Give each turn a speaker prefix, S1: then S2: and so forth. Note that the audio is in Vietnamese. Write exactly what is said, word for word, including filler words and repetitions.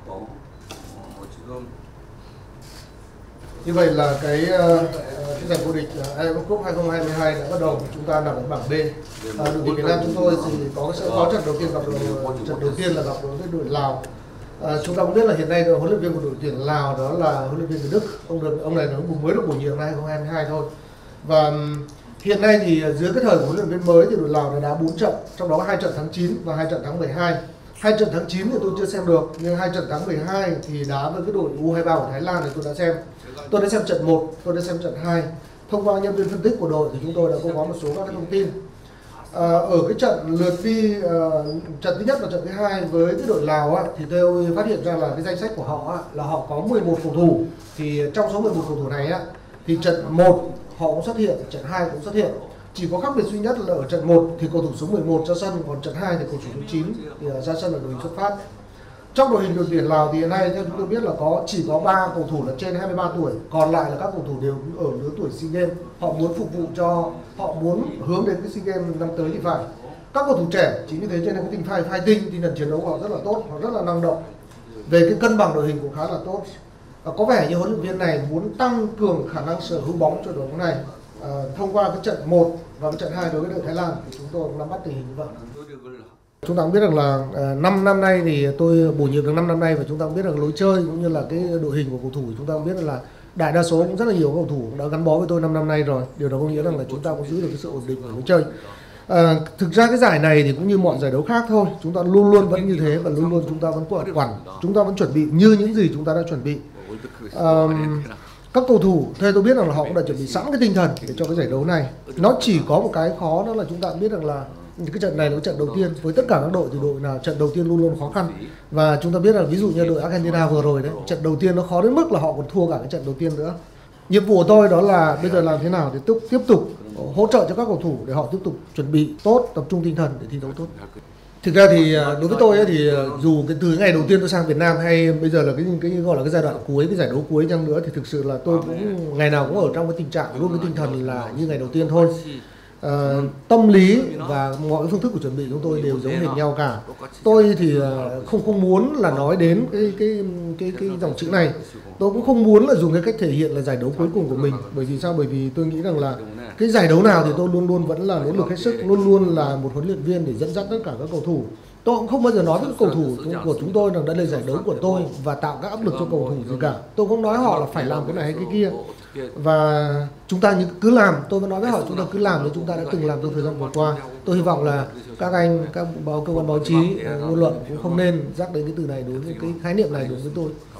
S1: Như vậy là cái, cái giải vô địch a ép ép Cup hai không hai hai đã bắt đầu. Chúng ta nằm ở bảng B. À, đội tuyển Việt Nam chúng tôi thì có sẽ có trận đầu tiên gặp đội, trận đầu tiên là gặp đối với đội Lào. À, chúng ta cũng biết là hiện nay huấn luyện viên của đội tuyển Lào đó là huấn luyện viên người Đức. Ông được ông này mới được bổ nhiệm năm hai không hai hai thôi. Và hiện nay thì dưới cái thời của huấn luyện viên mới thì đội Lào đã đá bốn trận, trong đó hai trận tháng chín và hai trận tháng mười hai. Hai trận tháng chín thì tôi chưa xem được, nhưng hai trận tháng mười hai thì đá với cái đội U hai ba của Thái Lan thì tôi đã xem. Tôi đã xem trận một, tôi đã xem trận hai. Thông qua nhân viên phân tích của đội thì chúng tôi đã có một số các thông tin. À, ở cái trận lượt đi, uh, trận thứ nhất và trận thứ hai với cái đội Lào á, thì tôi phát hiện ra là cái danh sách của họ á, là họ có mười một cầu thủ. Thì trong số mười một cầu thủ này á, thì trận một họ cũng xuất hiện, trận hai cũng xuất hiện. Chỉ có khác biệt duy nhất là ở trận một thì cầu thủ số mười một ra sân, còn trận hai thì cầu thủ số chín thì ra sân ở đội hình xuất phát. Trong đội hình đội tuyển Lào thì hiện nay theo chúng tôi biết là có chỉ có ba cầu thủ là trên hai mươi ba tuổi, còn lại là các cầu thủ đều ở lứa tuổi SEA Games. Họ muốn phục vụ cho, họ muốn hướng đến cái SEA Games năm tới thì phải. Các cầu thủ trẻ, chính vì thế cho nên cái tinh phai phai tinh, tinh thần chiến đấu của họ rất là tốt, họ rất là năng động. Về cái cân bằng đội hình cũng khá là tốt. Và có vẻ như huấn luyện viên này muốn tăng cường khả năng sở hữu bóng cho đội bóng này. À, thông qua cái trận một và cái trận hai đối với đội Thái Lan thì chúng tôi cũng nắm bắt tình hình như vậy. Chúng ta cũng biết rằng là năm năm nay thì tôi bổ nhiệm được năm năm nay, và chúng ta cũng biết rằng lối chơi cũng như là cái đội hình của cầu thủ, chúng ta cũng biết là đại đa số cũng rất là nhiều cầu thủ đã gắn bó với tôi năm năm nay rồi. Điều đó có nghĩa rằng là chúng ta cũng giữ được cái sự ổn định của lối chơi. À, thực ra cái giải này thì cũng như mọi giải đấu khác thôi, chúng ta luôn luôn vẫn như thế và luôn luôn chúng ta vẫn quản quản, chúng ta vẫn chuẩn bị như những gì chúng ta đã chuẩn bị. À, các cầu thủ, theo tôi biết rằng là họ cũng đã chuẩn bị sẵn cái tinh thần để cho cái giải đấu này. Nó chỉ có một cái khó, đó là chúng ta cũng biết rằng là cái trận này là cái trận đầu tiên với tất cả các đội, thì đội nào trận đầu tiên luôn luôn khó khăn. Và chúng ta biết là ví dụ như đội Argentina vừa rồi đấy, trận đầu tiên nó khó đến mức là họ còn thua cả cái trận đầu tiên nữa. Nhiệm vụ của tôi đó là bây giờ làm thế nào để tiếp tiếp tục hỗ trợ cho các cầu thủ để họ tiếp tục chuẩn bị tốt, tập trung tinh thần để thi đấu tốt. Thực ra thì đối với tôi ấy, thì dù cái từ ngày đầu tiên tôi sang Việt Nam hay bây giờ là cái cái gọi là cái giai đoạn cuối, cái giải đấu cuối chăng nữa, thì thực sự là tôi cũng ngày nào cũng ở trong cái tình trạng luôn với tinh thần là như ngày đầu tiên thôi. À, tâm lý và mọi phương thức của chuẩn bị chúng tôi đều giống hệt nhau cả. Tôi thì không không muốn là nói đến cái cái cái cái dòng chữ này. Tôi cũng không muốn là dùng cái cách thể hiện là giải đấu cuối cùng của mình. Bởi vì sao? Bởi vì tôi nghĩ rằng là cái giải đấu nào thì tôi luôn luôn vẫn là nỗ lực hết sức, luôn luôn là một huấn luyện viên để dẫn dắt tất cả các cầu thủ. Tôi cũng không bao giờ nói với các cầu thủ của chúng tôi rằng đây là giải đấu của tôi và tạo các áp lực cho cầu thủ gì cả. Tôi không nói họ là phải làm cái này hay cái kia. Và chúng ta cứ làm, tôi vẫn nói với họ chúng ta cứ làm như chúng ta đã từng làm trong thời gian vừa qua. Tôi hy vọng là các anh, các báo cơ quan báo chí, ngôn luận cũng không nên nhắc đến cái từ này đối với cái khái niệm này đối với tôi.